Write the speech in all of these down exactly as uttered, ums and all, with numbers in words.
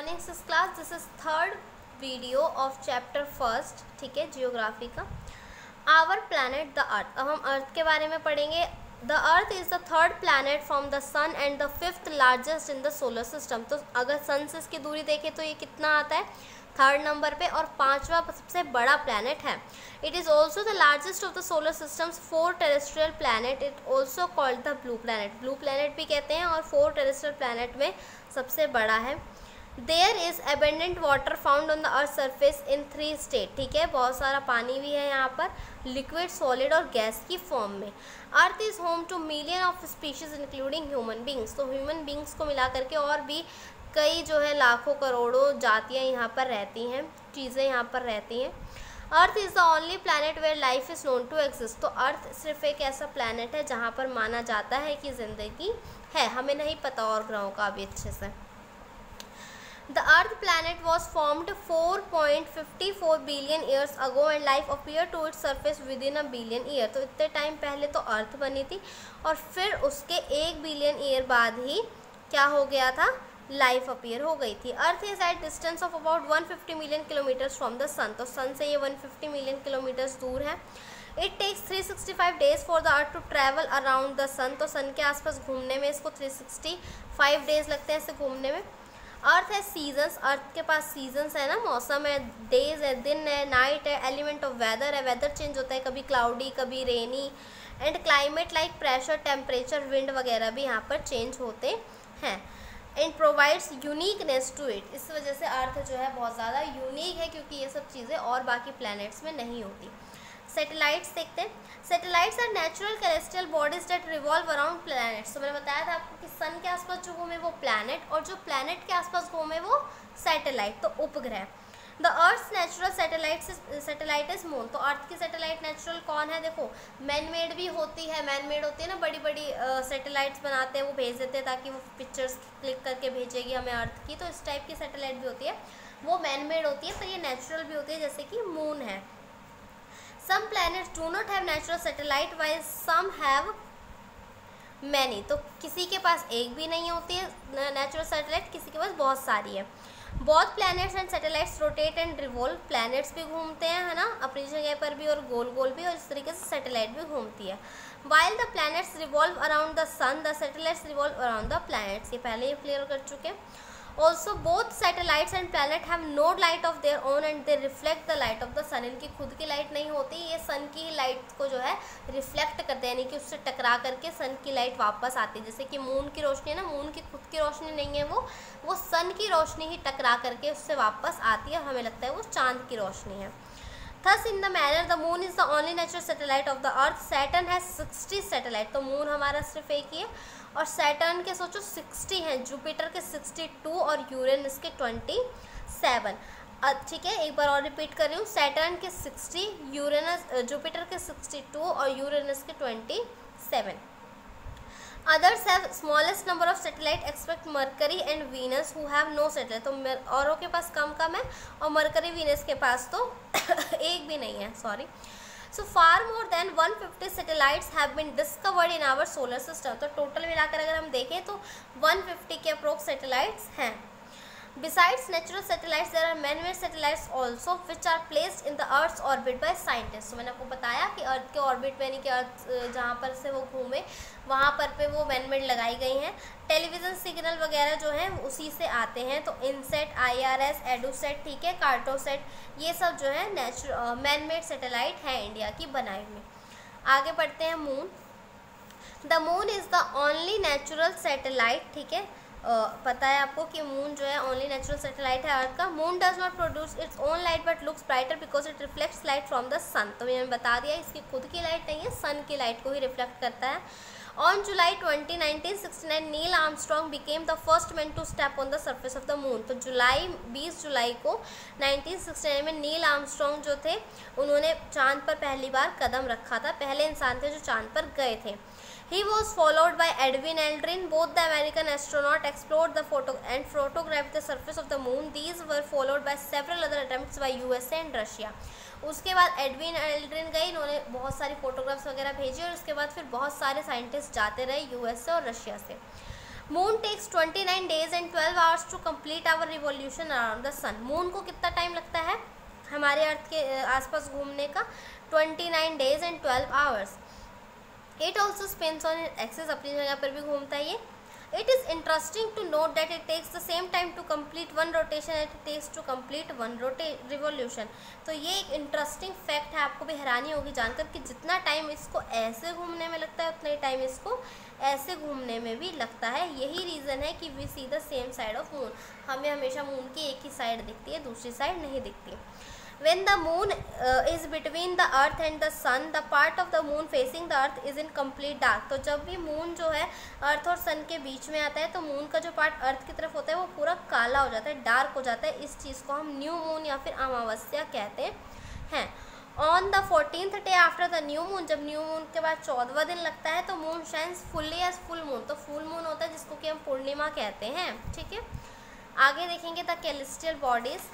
Morning six class, this is third video of chapter first, ठीक है, geography का। Our planet the earth. अब हम अर्थ के बारे में पढ़ेंगे। The earth is the third planet from the sun and the fifth largest in the solar system. तो अगर सन से इसकी दूरी देखें तो ये कितना आता है, थर्ड नंबर पे, और पांचवा सबसे बड़ा प्लैनेट है। It is also the largest of the solar systems four terrestrial planet. It also called the blue planet. Blue planet भी कहते हैं और फोर टेरेस्ट्रियल प्लैनेट में सबसे बड़ा है। There is abundant water found on the earth surface in three state, ठीक है, बहुत सारा पानी भी है यहाँ पर, लिक्विड, सॉलिड और गैस की फॉर्म में। Earth is home to million of species including human beings. तो ह्यूमन बींग्स को मिला करके और भी कई जो है लाखों करोड़ों जातियाँ यहाँ पर रहती हैं, चीज़ें यहाँ पर रहती हैं। Earth is the only planet where life is known to exist. तो अर्थ सिर्फ एक ऐसा प्लैनेट है जहाँ पर माना जाता है कि ज़िंदगी है, हमें नहीं पता और ग्रहों का अभी अच्छे से। The Earth planet was formed four point five four billion years ago and life appeared to its surface within a billion year। तो इतने टाइम पहले तो अर्थ बनी थी और फिर उसके एक बिलियन ईयर बाद ही क्या हो गया था, लाइफ अपीयर हो गई थी। Earth is at distance of about one fifty million kilometres from the sun. तो सन से ये वन फिफ्टी मिलियन किलोमीटर्स दूर है। It takes three sixty five days for the earth to travel around the sun. तो sun के आसपास घूमने में इसको थ्री सिक्सटी फाइव डेज लगते हैं इसे घूमने में। अर्थ है सीजन्स। अर्थ के पास सीजन्स है ना, मौसम है, डेज है, दिन है, नाइट है, एलिमेंट ऑफ वेदर है, वेदर चेंज होता है, कभी क्लाउडी कभी rainy, and climate like pressure, temperature, wind वगैरह भी यहाँ पर चेंज होते हैं। And provides uniqueness to it. इस वजह से अर्थ जो है बहुत ज़्यादा यूनिक है क्योंकि ये सब चीज़ें और बाकी प्लैनेट्स में नहीं होती। सैटेलाइट्स देखते हैं। Satellites are natural celestial bodies that revolve around planets. तो मैंने बताया था आपको कि सन के आसपास जो घूमे वो प्लैनेट और जो प्लैनेट के आसपास घूमे वो सैटेलाइट, तो उपग्रह। The earth natural satellite satellite is moon. तो अर्थ की सैटेलाइट नेचुरल कौन है, देखो मैन मेड भी होती है, मैन मेड होती है ना, बड़ी बड़ी सैटेलाइट्स बनाते हैं, वो भेज देते हैं ताकि वो पिक्चर्स क्लिक करके भेजेगी हमें अर्थ की। तो इस टाइप की सैटेलाइट भी होती है, वो मैन मेड होती है, पर ये नेचुरल भी होती है, जैसे कि मून है। Some planets do not have natural satellite while some have many। तो किसी के पास एक भी नहीं होती है नेचुरल सैटेलाइट, किसी के पास बहुत सारी है। Both planets and satellites rotate and revolve। Planets भी घूमते हैं, है ना, अपनी जगह पर भी और गोल गोल भी, और इस तरीके से सैटेलाइट भी घूमती है। While the planets revolve around the sun, the satellites revolve around the planets। ये पहले ही क्लियर कर चुके हैं। Also both satellites and planet have no light of their own and they reflect the light of the sun। इनकी खुद की light नहीं होती, ये सन की ही लाइट को जो है रिफ्लेक्ट करते हैं, यानी कि उससे टकरा करके सन की लाइट वापस आती है। जैसे कि मून की रोशनी है ना, मून की खुद की रोशनी नहीं है वो वो सन की रोशनी ही टकरा करके उससे वापस आती है और हमें लगता है वो चांद की रोशनी है। Thus in the manner the moon is the only natural satellite of the earth। Saturn has sixty satellite. तो मून हमारा सिर्फ एक ही है और सैटर्न के सोचो सिक्सटी हैं, जुपिटर के सिक्सटी टू और यूरेनस के ट्वेंटी सेवन। ठीक है, एक बार और रिपीट कर रही हूँ, सैटर्न के सिक्सटी, यूरेनस जुपिटर के सिक्सटी टू और यूरेनस के twenty seven. Others have smallest number of satellite except Mercury and Venus who have no satellite। तो औरों के पास कम कम है और मरकरी वीनस के पास तो एक भी नहीं है, sorry. So far more than one fifty satellites have been discovered in our solar system। तो टोटल मिलाकर अगर हम देखें तो वन फिफ्टी के अप्रोक्स सैटेलाइट्स हैं। Besides natural satellites, there are man-made satellites also, which are placed in the Earth's orbit by scientists। तो मैंने आपको बताया कि अर्थ के ऑर्बिट में, यानी कि अर्थ जहाँ पर से वो घूमे वहाँ पर पे वो मैन-मेड लगाई गई हैं। टेलीविज़न सिग्नल वगैरह जो हैं उसी से आते हैं। तो INSAT, I R S, Edusat, ठीक है, कार्टोसेट, ये सब जो है नेचुरल मैन-मेड सैटेलाइट है इंडिया की बनाई हुई। आगे बढ़ते हैं moon. The moon is the only natural satellite, ठीक है, Uh, पता है आपको कि मून जो है ओनली नेचुरल सैटेलाइट है अर्थ का। Moon does not produce its own light but looks brighter because it reflects light from the sun. तो मैंने बता दिया इसकी खुद की लाइट नहीं है, सन की लाइट को ही रिफ्लेक्ट करता है। On July twenty nineteen sixty nine Neil Armstrong became the first man to step on the surface of the moon. तो जुलाई बीस जुलाई को नाइनटीन सिक्सटी नाइन में नील आर्मस्ट्रॉन्ग जो थे उन्होंने चांद पर पहली बार कदम रखा था, पहले इंसान थे जो चांद पर गए थे। He was followed by Edwin Aldrin. Both the American astronaut explored the photo and photographed the surface of the moon. These were followed by several other attempts by U S A and Russia। उसके बाद Edwin Aldrin गए, इन्होंने बहुत सारी photographs वगैरह भेजी और उसके बाद फिर बहुत सारे साइंटिस्ट जाते रहे यूएस से और रशिया से। Moon takes twenty nine days and twelve hours to complete our revolution around the sun. Moon को कितना टाइम लगता है हमारे अर्थ के आसपास घूमने का? Twenty nine days and twelve hours. It also spins on axis, अपनी जगह पर भी घूमता है ये। It is interesting to note that it takes the same time to complete one rotation as it takes to complete one revolution। तो ये एक इंटरेस्टिंग फैक्ट है, आपको भी हैरानी होगी जानकर कि जितना टाइम इसको ऐसे घूमने में लगता है उतना ही टाइम इसको ऐसे घूमने में भी लगता है। यही रीज़न है कि we see the same side of moon, हमें हमेशा मून की एक ही साइड दिखती है, दूसरी साइड नहीं दिखती। When the moon uh, is between the earth and the sun, the part of the moon facing the earth is in complete dark। तो जब भी मून जो है अर्थ और सन के बीच में आता है तो मून का जो पार्ट अर्थ की तरफ होता है वो पूरा काला हो जाता है, डार्क हो जाता है। इस चीज़ को हम न्यू मून या फिर अमावस्या कहते हैं। On the fourteenth day after the new moon, जब न्यू मून के बाद चौदहवा दिन लगता है तो moon shines fully as full moon. तो फुल मून होता है जिसको कि हम पूर्णिमा कहते हैं, ठीक है। आगे देखेंगे the celestial bodies.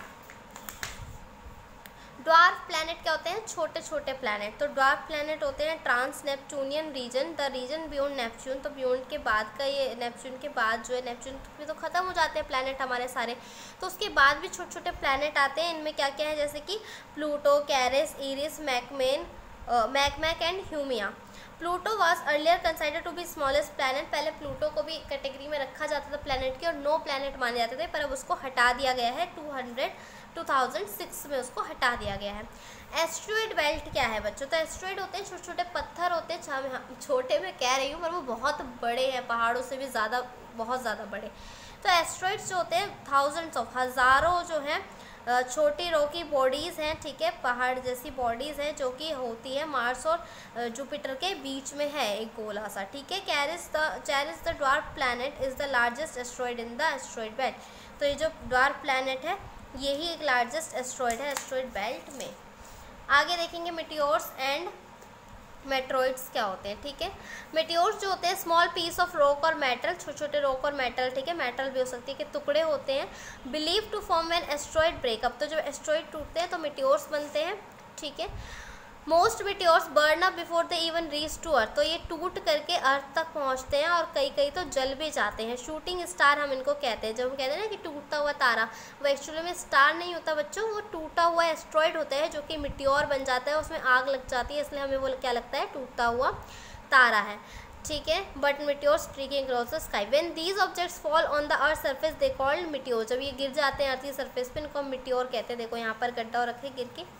Dwarf planet क्या होते हैं? छोटे छोटे प्लैनेट। तो ड्वार्फ प्लैनेट होते हैं trans Neptunian region, the region beyond Neptune. तो बियॉन्ड के बाद का ये, नेपच्यून के बाद जो है, नेपच्यून में तो ख़त्म हो जाते हैं प्लैनेट हमारे सारे, तो उसके बाद भी छोटे छोटे प्लैनेट आते हैं। इनमें क्या क्या है, जैसे कि Pluto, Ceres, Eris, Makemake, Makemake and Haumea. Pluto was earlier considered to be smallest planet. पहले प्लूटो को भी कैटेगरी में रखा जाता था प्लैनेट की और नो प्लैनेट माने जाते थे, पर अब उसको हटा दिया गया है। Two hundred two thousand six में उसको हटा दिया गया है। एस्ट्रॉइड बेल्ट क्या है बच्चों? तो एस्ट्रॉइड होते हैं छोटे छोटे पत्थर होते हैं, छोटे मैं कह रही हूँ पर वो बहुत बड़े हैं, पहाड़ों से भी ज़्यादा, बहुत ज़्यादा बड़े। तो एस्ट्रॉइड्स जो होते हैं थाउजेंड्स ऑफ, हज़ारों जो हैं छोटी रॉकी बॉडीज़ हैं, ठीक है, पहाड़ जैसी बॉडीज़ हैं जो कि होती है मार्स और जुपिटर के बीच में है एक गोला सा, ठीक है। Ceres the Ceres the dwarf planet is the largest asteroid in the asteroid belt. तो ये जो ड्वार्फ प्लैनेट है यही एक लार्जेस्ट एस्ट्रॉइड है एस्ट्रॉइड बेल्ट में। आगे देखेंगे मेटियोर्स एंड मेट्रॉइड्स क्या होते हैं, ठीक है। मेटियोर्स जो होते हैं स्मॉल पीस ऑफ रॉक और मेटल, छोटे छोटे रॉक और मेटल, ठीक है, मेटल भी हो सकती है कि टुकड़े होते हैं, believe to form an asteroid breakup. तो जब एस्ट्रॉइड टूटते हैं तो मेटियोर्स बनते हैं, ठीक है। Most meteors burn up before the even reach to earth. तो ये टूट करके अर्थ तक पहुंचते हैं और कई कई तो जल भी जाते हैं। शूटिंग स्टार हम इनको कहते हैं। जब हम कहते हैं ना कि टूटता हुआ तारा, वो एक्चुअली में स्टार नहीं होता बच्चों, वो टूटा हुआ एस्ट्रॉइड होता है जो कि मेटियोर बन जाता है, उसमें आग लग जाती है, इसलिए हमें वो क्या लगता है, टूटता हुआ तारा है, ठीक है। But meteor streaking across the sky when these objects fall on the earth surface they called meteor. जब ये गिर जाते हैं अर्थ की सरफेस पे इनको हम मेटियोर कहते हैं। देखो यहाँ पर गड्ढा और रखे गिर के।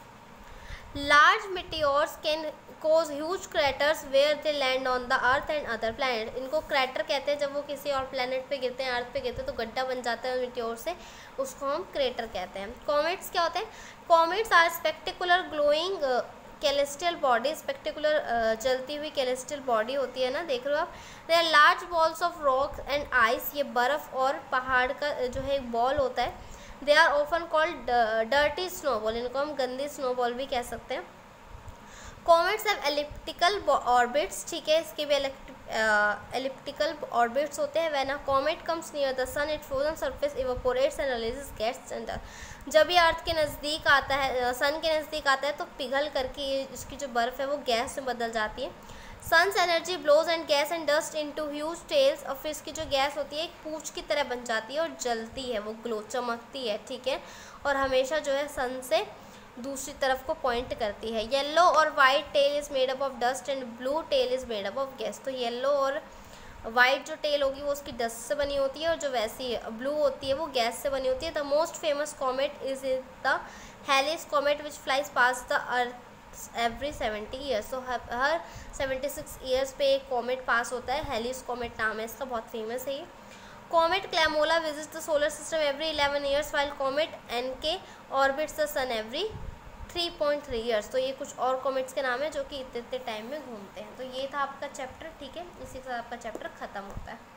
Large meteors can cause huge craters where they land on the earth and other planet। इनको क्रैटर कहते हैं, जब वो किसी और प्लैनेट पे गिरते हैं, अर्थ पे गिरते हैं तो गड्ढा बन जाता है meteor से, उसको हम क्रेटर कहते हैं। कॉमेट्स क्या होते हैं? Comets are spectacular glowing celestial body, spectacular जलती हुई कैलेस्टियल बॉडी होती है ना, देख रहे हो आप। They are large balls of rock and ice, ये बर्फ़ और पहाड़ का जो है एक बॉल होता है। They are often called dirty snowball, इनको हम गंदी स्नोबॉल भी कह सकते हैं। कॉमेट्स हैव एलिप्टिकल ऑर्बिट्स, ठीक है, इसके भी एलिप्टिकल ऑर्बिट्स होते हैं। When a comet comes near the sun it frozen surface evaporates and releases gas under. जब ये अर्थ के नज़दीक आता है, सन के नज़दीक आता है तो पिघल करके इसकी जो बर्फ़ है वो गैस में बदल जाती है। Sun's energy blows and gas and dust into huge tails, और फिर इसकी जो गैस होती है एक पूंछ की तरह बन जाती है और जलती है, वो ग्लो चमकती है, ठीक है, और हमेशा जो है सन से दूसरी तरफ को पॉइंट करती है। येलो और white tail is made up of dust and blue tail is made up of gas. तो येलो और वाइट जो टेल होगी वो उसकी डस्ट से बनी होती है और जो वैसी ब्लू होती है वो गैस से बनी होती है। The most famous comet is the Halley's comet which flies past the earth every seventy years. तो हर सेवेंटी सिक्स ईयर्स पे एक कॉमेट पास होता है, हेलिस कॉमेट नाम है इसका, बहुत फेमस है ये। Comet Klamola visits the solar system every eleven years while comet Encke orbits the sun every three point three years. तो ये कुछ और कॉमेट्स के नाम है जो कि इतने इतने टाइम में घूमते हैं। तो ये था आपका चैप्टर, ठीक है, इसी के साथ आपका चैप्टर ख़त्म होता है।